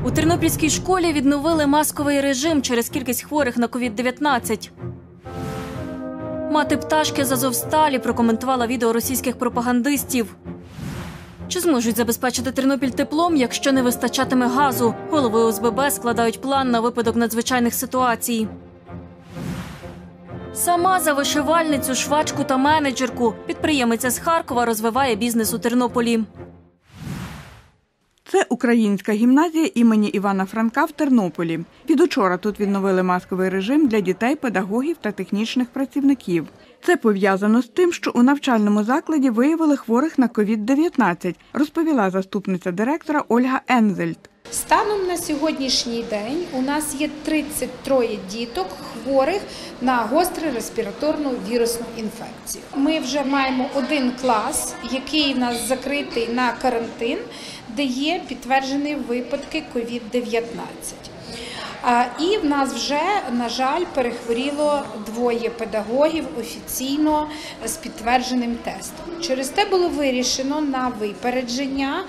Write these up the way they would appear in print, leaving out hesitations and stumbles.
У тернопільській школі відновили масковий режим через кількість хворих на COVID-19. Мати пташки з Азовсталі прокоментувала відео російських пропагандистів. Чи зможуть забезпечити Тернопіль теплом, якщо не вистачатиме газу? Голови ОСББ складають план на випадок надзвичайних ситуацій. Сама за вишивальницю, швачку та менеджерку. Підприємиця з Харкова розвиває бізнес у Тернополі. Це українська гімназія імені Івана Франка в Тернополі. Відучора тут відновили масковий режим для дітей, педагогів та технічних працівників. Це пов'язано з тим, що у навчальному закладі виявили хворих на COVID-19, розповіла заступниця директора Ольга Ензельд. Станом на сьогоднішній день у нас є 33 діток хворих на гостру респіраторну вірусну інфекцію. Ми вже маємо один клас, який у нас закритий на карантин, де є підтверджені випадки COVID-19. І в нас вже, на жаль, перехворіло 2 педагогів офіційно з підтвердженим тестом. Через те було вирішено на випередження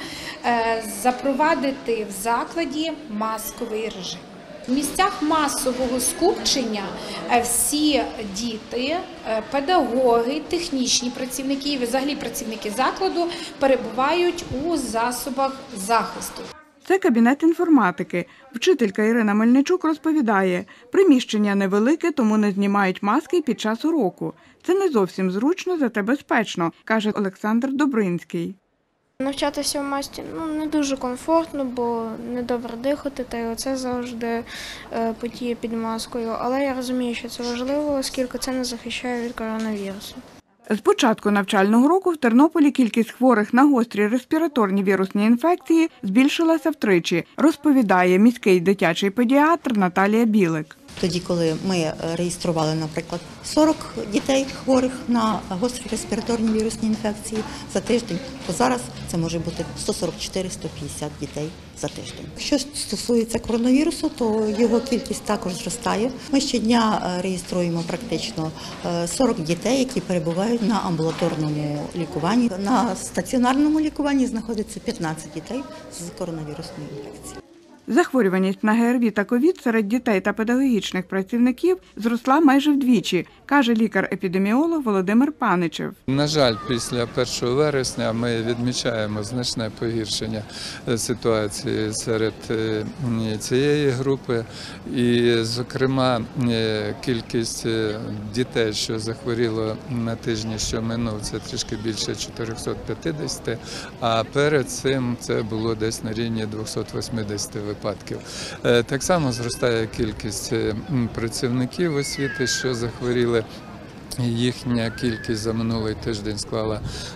запровадити в закладі масковий режим. В місцях масового скупчення всі діти, педагоги, технічні працівники і взагалі працівники закладу перебувають у засобах захисту. Це кабінет інформатики. Вчителька Ірина Мельничук розповідає, приміщення невелике, тому не знімають маски під час уроку. Це не зовсім зручно, зате безпечно, каже Олександр Добринський. Навчатися в масці не дуже комфортно, бо недобре дихати, та й оце завжди потіє під маскою. Але я розумію, що це важливо, оскільки це не захищає від коронавірусу. З початку навчального року в Тернополі кількість хворих на гострі респіраторні вірусні інфекції збільшилася втричі, розповідає міський дитячий педіатр Наталія Білик. Тоді, коли ми реєстрували, наприклад, 40 дітей хворих на гострі респіраторні вірусні інфекції за тиждень, то зараз це може бути 144-150 дітей за тиждень. Що стосується коронавірусу, то його кількість також зростає. Ми щодня реєструємо практично 40 дітей, які перебувають на амбулаторному лікуванні. На стаціонарному лікуванні знаходиться 15 дітей з коронавірусною інфекцією. Захворюваність на ГРВІ та ковід серед дітей та педагогічних працівників зросла майже вдвічі, каже лікар-епідеміолог Володимир Паничев. На жаль, після 1 вересня ми відмічаємо значне погіршення ситуації серед цієї групи. І, зокрема, кількість дітей, що захворіло на тижні, що минув, це трішки більше 450, а перед цим це було десь на рівні 280 випадків. Так само зростає кількість працівників освіти, що захворіли. Їхня кількість за минулий тиждень склала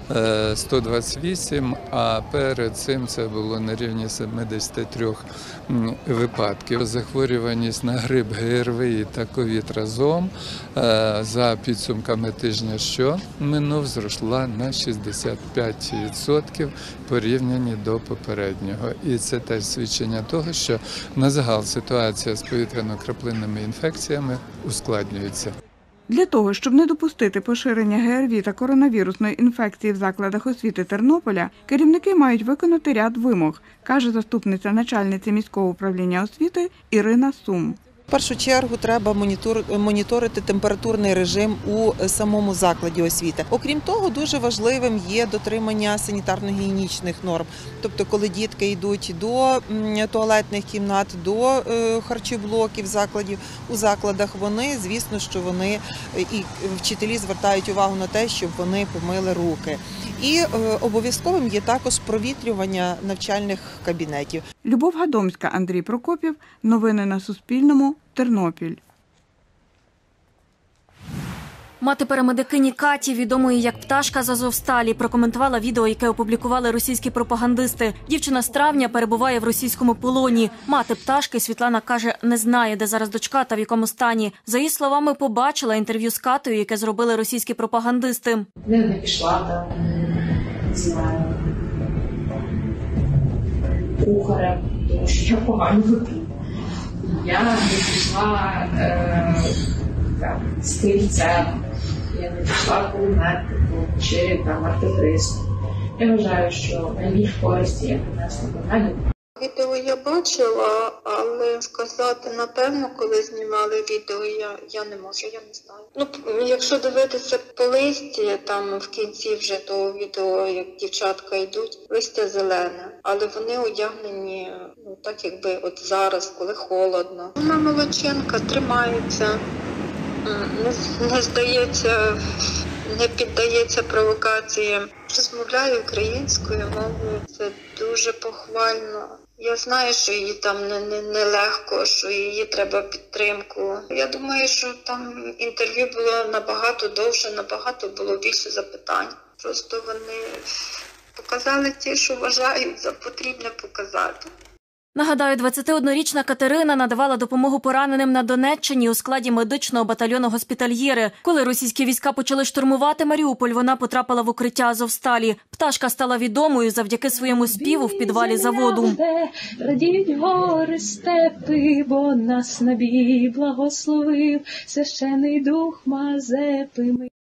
128, а перед цим це було на рівні 73 випадків. Захворюваність на грип, ГРВІ та ковід разом за підсумками тижня, що минув, зросла на 65% порівняно до попереднього. І це теж свідчення того, що на загал ситуація з повітряно-краплинними інфекціями ускладнюється. Для того, щоб не допустити поширення ГРВІ та коронавірусної інфекції в закладах освіти Тернополя, керівники мають виконати ряд вимог, каже заступниця начальниці міського управління освіти Ірина Сум. В першу чергу треба моніторити температурний режим у самому закладі освіти. Окрім того, дуже важливим є дотримання санітарно-гігієнічних норм. Тобто, коли дітки йдуть до туалетних кімнат, до харчоблоків у закладах, вони, звісно, що вони і вчителі звертають увагу на те, щоб вони помили руки. І обов'язковим є також провітрювання навчальних кабінетів. Любов Гадомська, Андрій Прокопів. Новини на Суспільному. Тернопіль. Мати парамедикині Каті, відомої як пташка з Азовсталі, прокоментувала відео, яке опублікували російські пропагандисти. Дівчина з травня перебуває в російському полоні. Мати пташки, Світлана, каже, не знає, де зараз дочка та в якому стані. За її словами, побачила інтерв'ю з Катею, яке зробили російські пропагандисти. Не пішла там, не знаю, кухарем, тому що я погано готую. Я не пішла стрільцем, я не пішла кулеметнику чи артилеристом. Я вважаю, що найбільш користі я принесла до мене. Відео я бачила, але сказати напевно, коли знімали відео, я не можу, я не знаю. Ну, якщо дивитися по листі, там в кінці вже того відео, як дівчатка йдуть, листя зелене, але вони одягнені, ну, так якби от зараз, коли холодно. Вона молодчинка, тримається, не здається, не піддається провокаціям. Розмовляє українською мовою, це дуже похвально. Я знаю, що їй там нелегко, що їй треба підтримку. Я думаю, що там інтерв'ю було набагато довше, набагато було більше запитань. Просто вони показали ті, що вважають за потрібне показати. Нагадаю, 21-річна Катерина надавала допомогу пораненим на Донеччині у складі медичного батальйону «Госпітальєри». Коли російські війська почали штурмувати Маріуполь, вона потрапила в укриття «Азовсталі». Пташка стала відомою завдяки своєму співу в підвалі заводу. Радіють гори, степи, бо нас набій благословив священий дух Мазепи.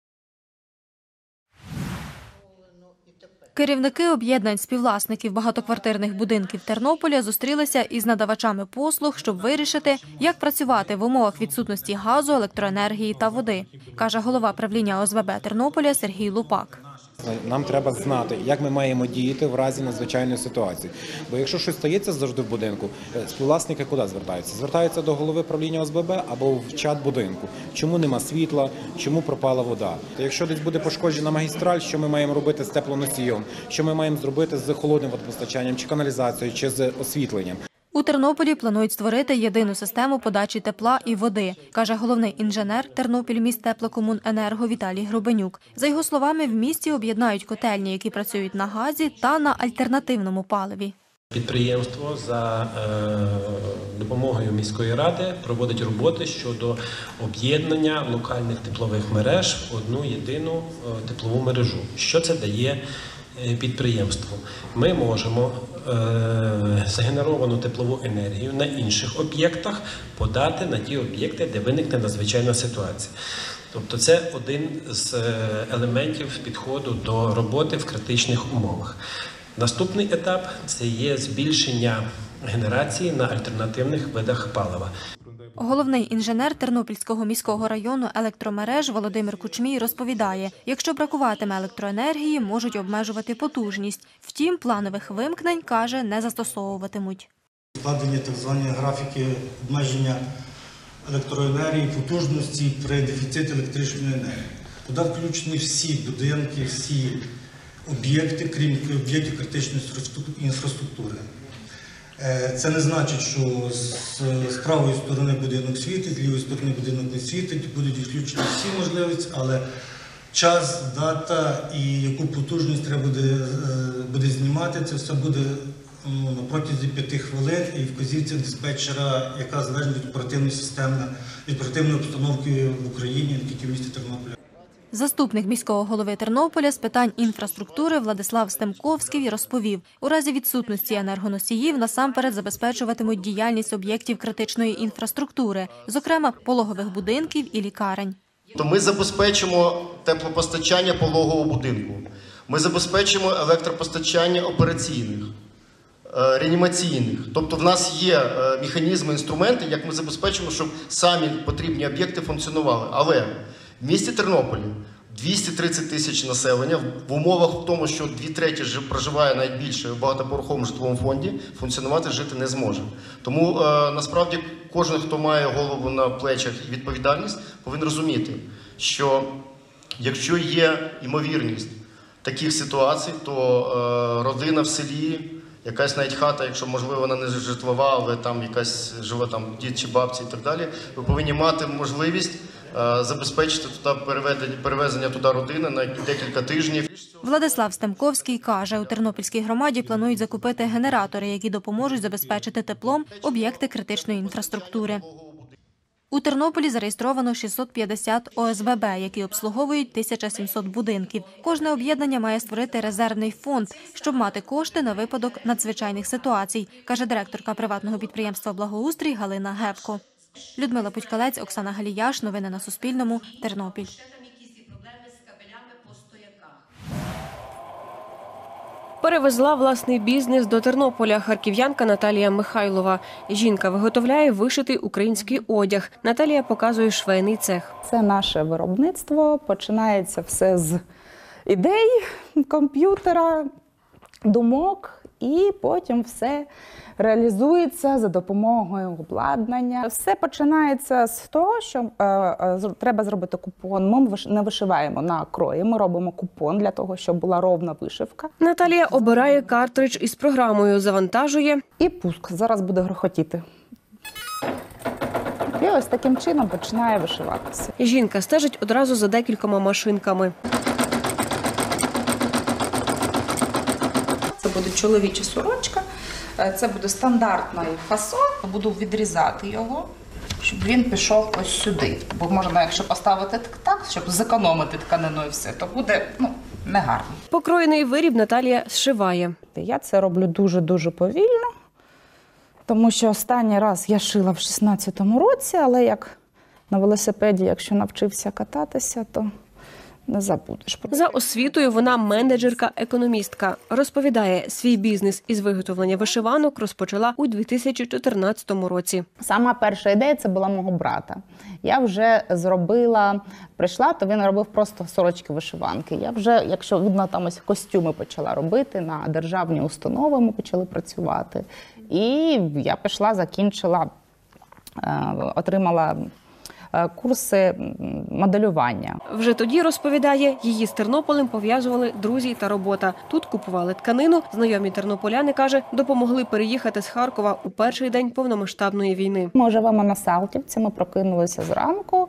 Керівники об'єднань співвласників багатоквартирних будинків Тернополя зустрілися із надавачами послуг, щоб вирішити, як працювати в умовах відсутності газу, електроенергії та води, каже голова правління ОСББ Тернополя Сергій Лупак. Нам треба знати, як ми маємо діяти в разі надзвичайної ситуації. Бо якщо щось стається завжди в будинку, співвласники куди звертаються? Звертаються до голови правління ОСББ або в чат будинку. Чому нема світла, чому пропала вода? Якщо десь буде пошкоджена магістраль, що ми маємо робити з теплоносієм? Що ми маємо зробити з холодним водопостачанням, чи каналізацією, чи з освітленням? У Тернополі планують створити єдину систему подачі тепла і води, каже головний інженер Тернопільміськтеплокомуненерго Віталій Гробенюк. За його словами, в місті об'єднають котельні, які працюють на газі та на альтернативному паливі. Підприємство за допомогою міської ради проводить роботи щодо об'єднання локальних теплових мереж в одну єдину теплову мережу. Що це дає підприємству? Ми можемо згенеровану теплову енергію на інших об'єктах подати на ті об'єкти, де виникне надзвичайна ситуація. Тобто це один з елементів підходу до роботи в критичних умовах. Наступний етап – це є збільшення генерації на альтернативних видах палива. Головний інженер Тернопільського міського району електромереж Володимир Кучмій розповідає, якщо бракуватиме електроенергії, можуть обмежувати потужність. Втім, планових вимкнень, каже, не застосовуватимуть. Складені так звані графіки обмеження електроенергії, потужності при дефіциті електричної енергії. Туди включені всі будинки, всі об'єкти, крім об'єктів критичної інфраструктури. Це не значить, що з правої сторони будинок світить, з лівої сторони будинок не світить, будуть відключені всі можливості, але час, дата і яку потужність треба буде знімати, це все буде на протязі 5 хвилин і вказівці диспетчера, яка залежить від оперативної системи, від оперативної обстановки в Україні, не тільки в місті Тернополя. Заступник міського голови Тернополя з питань інфраструктури Владислав Стемковський розповів, у разі відсутності енергоносіїв насамперед забезпечуватимуть діяльність об'єктів критичної інфраструктури, зокрема пологових будинків і лікарень. То ми забезпечимо теплопостачання пологового будинку, ми забезпечимо електропостачання операційних, реанімаційних. Тобто в нас є механізми, інструменти, як ми забезпечимо, щоб самі потрібні об'єкти функціонували. Але в місті Тернополі 230 тисяч населення, в умовах в тому, що 2/3 проживає найбільше в багатоповерховому житловому фонді, функціонувати, жити не зможе. Тому насправді кожен, хто має голову на плечах і відповідальність, повинен розуміти, що якщо є ймовірність таких ситуацій, то родина в селі, якась навіть хата, якщо, можливо, вона не житлова, але там якась живе там дід чи бабці і так далі, ви повинні мати можливість забезпечити туди перевезення туди родини на декілька тижнів. Владислав Стемковський каже, у Тернопільській громаді планують закупити генератори, які допоможуть забезпечити теплом об'єкти критичної інфраструктури. У Тернополі зареєстровано 650 ОСББ, які обслуговують 1700 будинків. Кожне об'єднання має створити резервний фонд, щоб мати кошти на випадок надзвичайних ситуацій, каже директорка приватного підприємства «Благоустрій» Галина Гепко. Людмила Путькалець, Оксана Галіяш. Новини на Суспільному. Тернопіль. Перевезла власний бізнес до Тернополя харків'янка Наталія Михайлова. Жінка виготовляє вишитий український одяг. Наталія показує швейний цех. Це наше виробництво. Починається все з ідей, комп'ютера, думок. І потім все реалізується за допомогою обладнання. Все починається з того, що треба зробити купон. Ми не вишиваємо на крої, ми робимо купон для того, щоб була ровна вишивка. Наталія обирає картридж із програмою, завантажує. І пуск. Зараз буде грохотіти. І ось таким чином починає вишиватися. Жінка стежить одразу за декількома машинками. Це буде чоловіча сорочка, це буде стандартний фасон. Буду відрізати його, щоб він пішов ось сюди. Бо можна, якщо поставити так, щоб зекономити тканину і все, то буде негарно. Покроєний виріб Наталія зшиває. Я це роблю дуже-дуже повільно, тому що останній раз я шила в 16-му році, але як на велосипеді, якщо навчився кататися, то не забудеш. За освітою вона менеджерка-економістка. Розповідає, свій бізнес із виготовлення вишиванок розпочала у 2014 році. Сама перша ідея – це була мого брата. Я вже прийшла, то він робив просто сорочки-вишиванки. Я вже, якщо видно, там ось костюми почала робити, на державні установи ми почали працювати. І я пішла, закінчила, отримала курси моделювання. Вже тоді, розповідає, її з Тернополем пов'язували друзі та робота. Тут купували тканину. Знайомі тернополяни, каже, допомогли переїхати з Харкова у перший день повномасштабної війни. Ми живемо на Салтівці, ми прокинулися зранку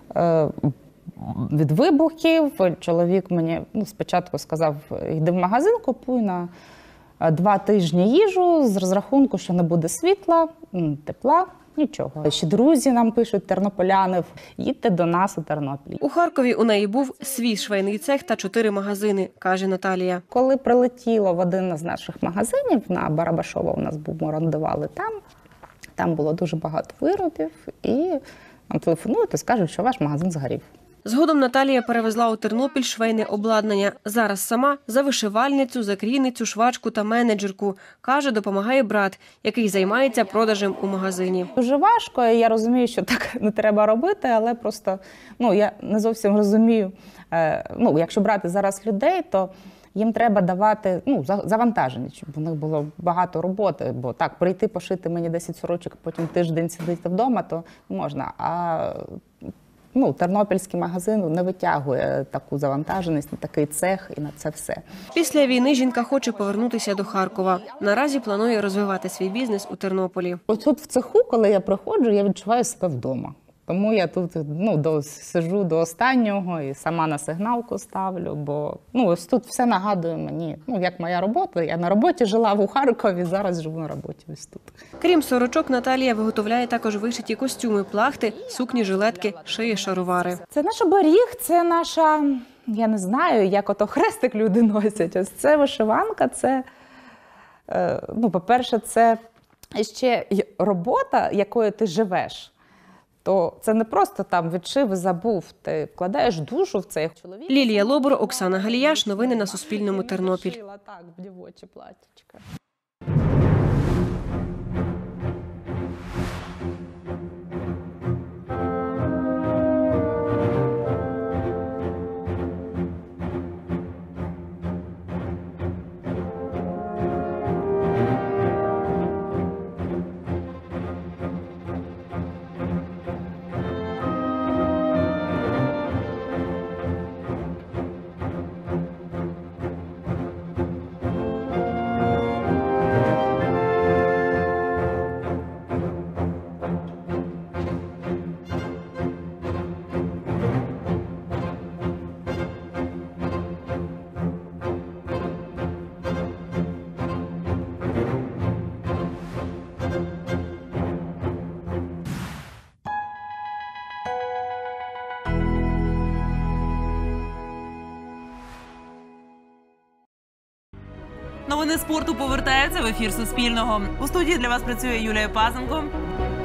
від вибухів. Чоловік мені спочатку сказав, йди в магазин, купуй на 2 тижні їжу з розрахунку, що не буде світла, тепла. Нічого. Ще друзі нам пишуть, тернополяни, їдьте до нас у Тернопіль. У Харкові у неї був свій швейний цех та 4 магазини, каже Наталія. Коли прилетіло в один з наших магазинів, на Барабашова у нас був, ми орендували там було дуже багато виробів, і нам телефонують і скажуть, що ваш магазин згорів. Згодом Наталія перевезла у Тернопіль швейне обладнання. Зараз сама за вишивальницю, закрійницю, швачку та менеджерку. Каже, допомагає брат, який займається продажем у магазині. Дуже важко, я розумію, що так не треба робити, але просто я не зовсім розумію. Якщо брати зараз людей, то їм треба давати завантаження, щоб у них було багато роботи. Бо так, прийти, пошити мені 10 сорочок, потім тиждень сидіти вдома, то можна. А тернопільський магазин не витягує таку завантаженість на такий цех і на це все. Після війни жінка хоче повернутися до Харкова. Наразі планує розвивати свій бізнес у Тернополі. Ось тут в цеху, коли я приходжу, я відчуваю себе вдома. Тому я тут сиджу до останнього і сама на сигналку ставлю, бо ось тут все нагадує мені, як моя робота. Я на роботі жила в Харкові, зараз живу на роботі ось тут. Крім сорочок, Наталія виготовляє також вишиті костюми, плахти, сукні, жилетки, шиє шаровари. Це наш оберіг, це наша, я не знаю, як ото хрестик люди носять. Ось це вишиванка, це, по-перше, це ще робота, якою ти живеш. То це не просто там відшив і забув, ти вкладаєш душу в цей чоловік. Лілія Лобур, Оксана Галіяш. Новини на Суспільному. Тернопіль. Так, в дівочі платічка. Новини спорту повертаються в ефір Суспільного. У студії для вас працює Юлія Пазенко.